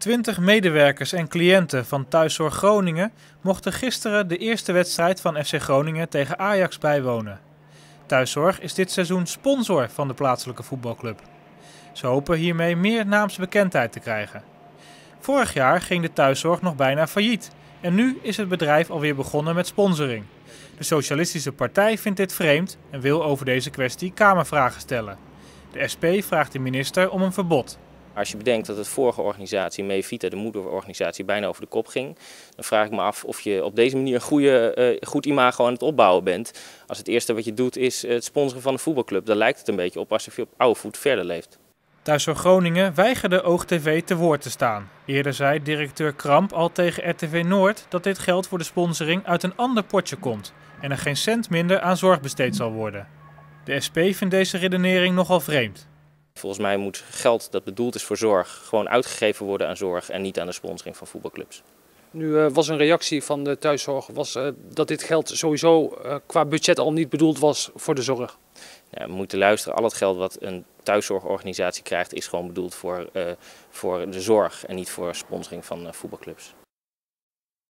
20 medewerkers en cliënten van Thuiszorg Groningen mochten gisteren de eerste wedstrijd van FC Groningen tegen Ajax bijwonen. Thuiszorg is dit seizoen sponsor van de plaatselijke voetbalclub. Ze hopen hiermee meer naamsbekendheid te krijgen. Vorig jaar ging de Thuiszorg nog bijna failliet en nu is het bedrijf alweer begonnen met sponsoring. De Socialistische Partij vindt dit vreemd en wil over deze kwestie Kamervragen stellen. De SP vraagt de minister om een verbod. Als je bedenkt dat het vorige organisatie, Mevita, de moederorganisatie, bijna over de kop ging, dan vraag ik me af of je op deze manier een goed imago aan het opbouwen bent. Als het eerste wat je doet is het sponsoren van een voetbalclub, dan lijkt het een beetje op alsof je op oude voet verder leeft. Thuiszorg Groningen weigerde OogTV te woord te staan. Eerder zei directeur Kramp al tegen RTV Noord dat dit geld voor de sponsoring uit een ander potje komt en er geen cent minder aan zorg besteed zal worden. De SP vindt deze redenering nogal vreemd. Volgens mij moet geld dat bedoeld is voor zorg gewoon uitgegeven worden aan zorg en niet aan de sponsoring van voetbalclubs. Nu was een reactie van de thuiszorg dat dit geld sowieso qua budget al niet bedoeld was voor de zorg. Ja, we moeten luisteren, al het geld wat een thuiszorgorganisatie krijgt is gewoon bedoeld voor de zorg en niet voor sponsoring van voetbalclubs.